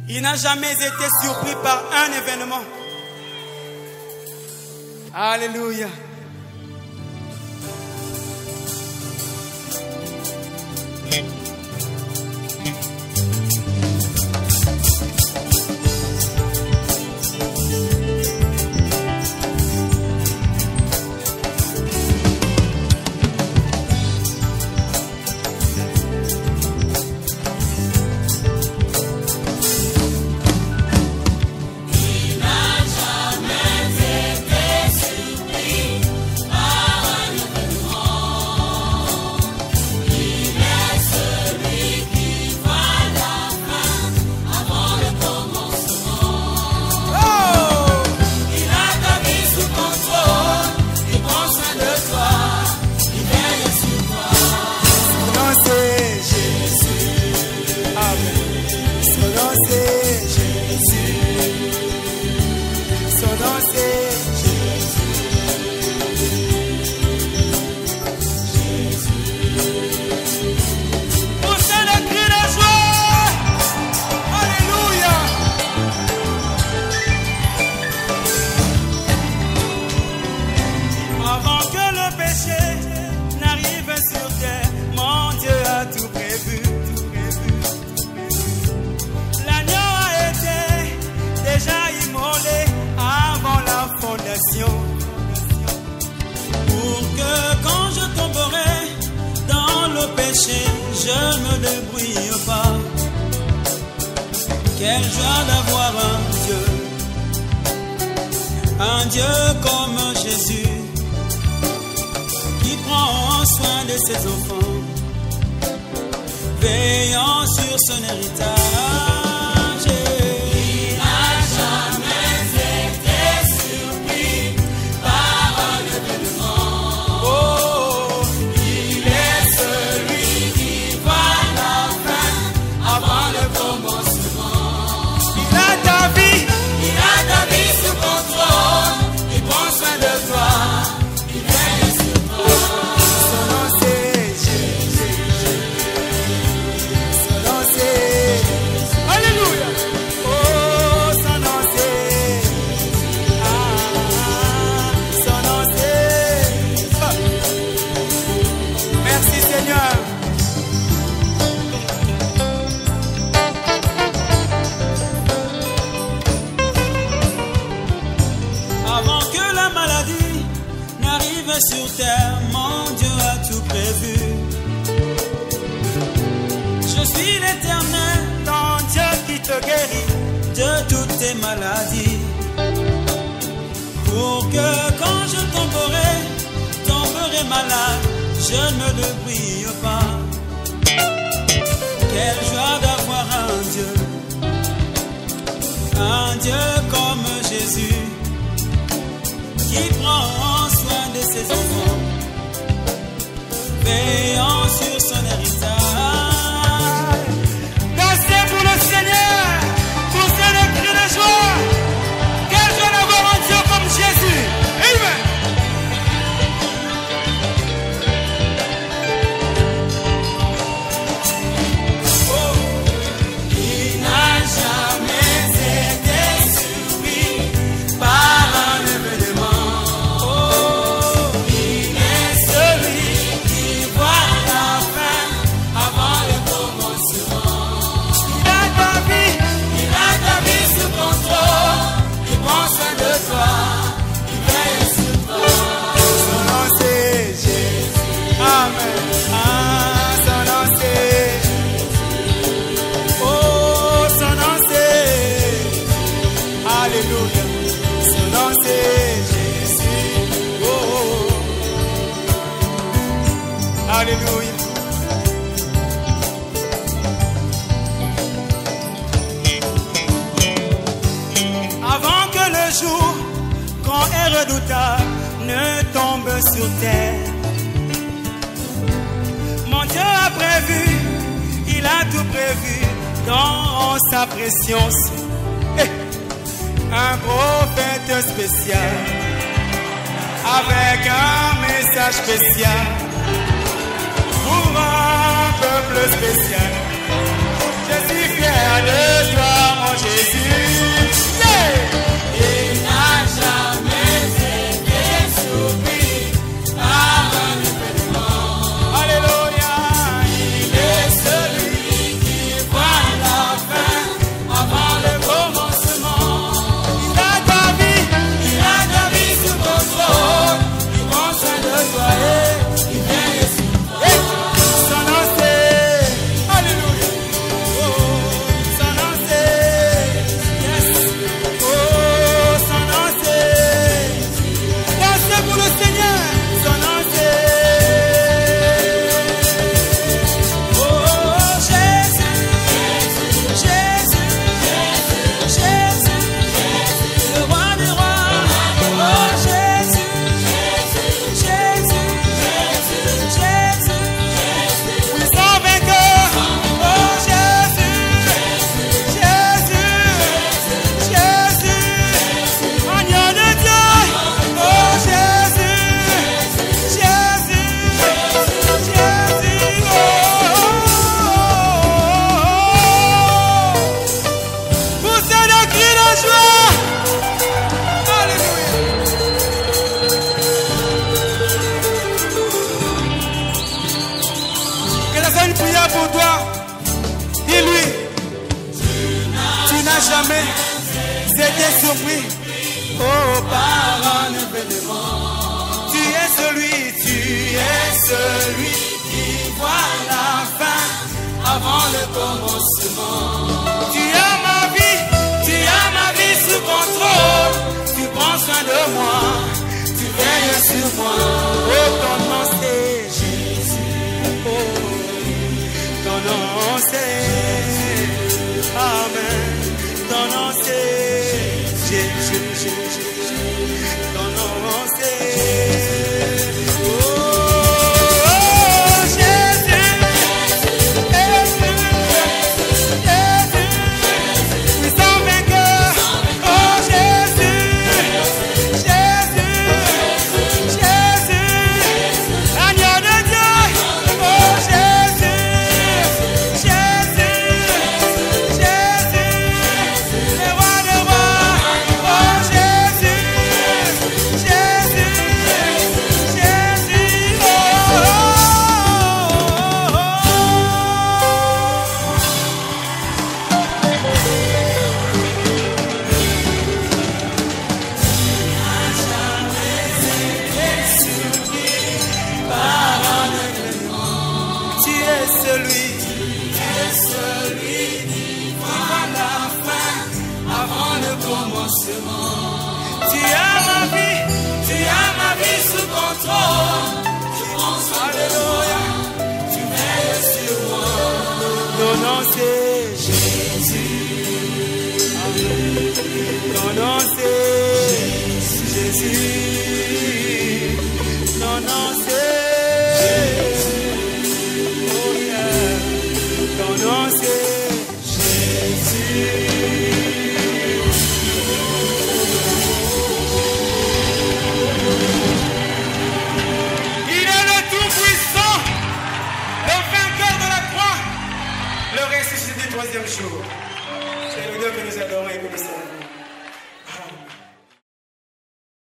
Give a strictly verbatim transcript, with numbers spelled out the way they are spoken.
Il n'a jamais été surpris par un événement. Alléluia. Pour que quand je tomberai dans le péché, je ne me débrouille pas. Quelle joie d'avoir un Dieu, un Dieu comme Jésus, qui prend soin de ses enfants, veillant sur son héritage. Sur terre, mon Dieu a tout prévu. Je suis l'Éternel, ton Dieu qui te guérit de toutes tes maladies. Pour que quand je tomberai, tomberai malade, je ne me débrouille pas. Quelle joie d'avoir un Dieu, un Dieu comme Jésus, qui prend soin de ses enfants, veillant sur son héritage. Dansez pour le Seigneur, poussez le cri de joie. Quelle joie d'avoir un Dieu comme Jésus. Amen. Oh, il n'a jamais été surpris par un événement. Alléluia. Avant que le jour grand et redoutable ne tombe sur terre, mon Dieu a prévu, il a tout prévu dans sa préscience. Hey. Un prophète spécial avec un message spécial pour un peuple spécial. Je suis fier de toi, mon jamais été surpris. Oh, par un événement. Tu es celui, tu es celui qui voit la fin avant le commencement. Tu as ma vie, tu as ma vie sous contrôle. Tu prends soin de moi, tu veilles sur moi. Oh, ton nom c'est Jésus. Oh, ton nom c'est Amen. Ton nom c'est Jésus, Jésus. Ton nom c'est oh, oh, Jésus. Jésus, Jésus. Puissant vainqueur. Oh, Jésus. Jésus, Jésus. Agneau de Dieu. Oh, Jésus. Jésus, Jésus. Le roi de rois. Oh, Jésus. Jésus, Jésus. Oh, oh, oh, oh. Tu es celui, tu es celui qui voit la fin avant le commencement. Tu as ma vie, tu as ma vie sous contrôle. Tu prends soin de moi, tu veilles sur moi. Ton nom c'est Jésus. Amen. Ton nom c'est Jésus.